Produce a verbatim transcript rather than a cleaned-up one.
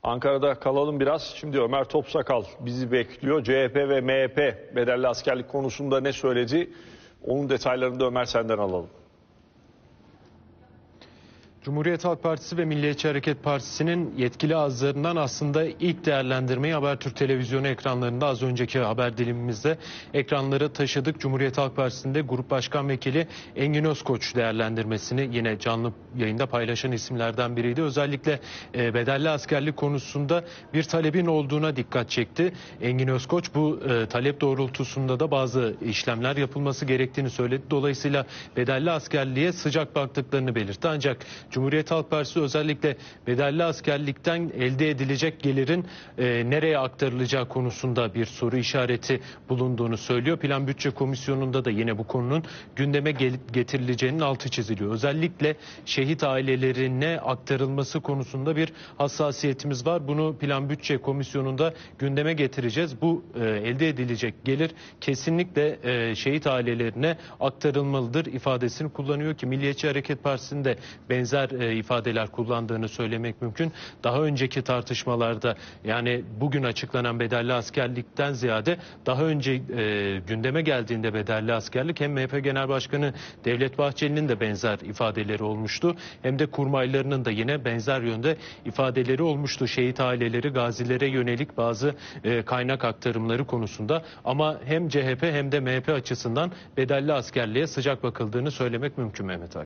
Ankara'da kalalım biraz. Şimdi Ömer Topsakal bizi bekliyor. C H P ve M H P bedelli askerlik konusunda ne söyledi? Onun detaylarını da Ömer senden alalım. Cumhuriyet Halk Partisi ve Milliyetçi Hareket Partisi'nin yetkili ağızlarından aslında ilk değerlendirmeyi Habertürk televizyonu ekranlarında az önceki haber dilimimizde ekranlara taşıdık. Cumhuriyet Halk Partisi'nde Grup Başkan Vekili Engin Özkoç değerlendirmesini yine canlı yayında paylaşan isimlerden biriydi. Özellikle e, bedelli askerlik konusunda bir talebin olduğuna dikkat çekti. Engin Özkoç bu e, talep doğrultusunda da bazı işlemler yapılması gerektiğini söyledi. Dolayısıyla bedelli askerliğe sıcak baktıklarını belirtti. Ancak Cumhuriyet Halk Partisi özellikle bedelli askerlikten elde edilecek gelirin e, nereye aktarılacağı konusunda bir soru işareti bulunduğunu söylüyor. Plan Bütçe Komisyonu'nda da yine bu konunun gündeme getirileceğinin altı çiziliyor. Özellikle şehit ailelerine aktarılması konusunda bir hassasiyetimiz var. Bunu Plan Bütçe Komisyonu'nda gündeme getireceğiz. Bu e, elde edilecek gelir kesinlikle e, şehit ailelerine aktarılmalıdır ifadesini kullanıyor ki Milliyetçi Hareket Partisi'nin de benzer e, ifadeler kullandığını söylemek mümkün. Daha önceki tartışmalarda yani bugün açıklanan bedelli askerlikten ziyade daha önce e, gündeme geldiğinde bedelli askerlik hem M H P Genel Başkanı Devlet Bahçeli'nin de benzer ifadeleri olmuştu. Hem de kurmaylarının da yine benzer yönde ifadeleri olmuştu. Şehit aileleri, gazilere yönelik bazı e, kaynak aktarımları konusunda. Ama hem C H P hem de M H P açısından bedelli askerliğe sıcak bakıldığını söylemek mümkün Mehmet Ali.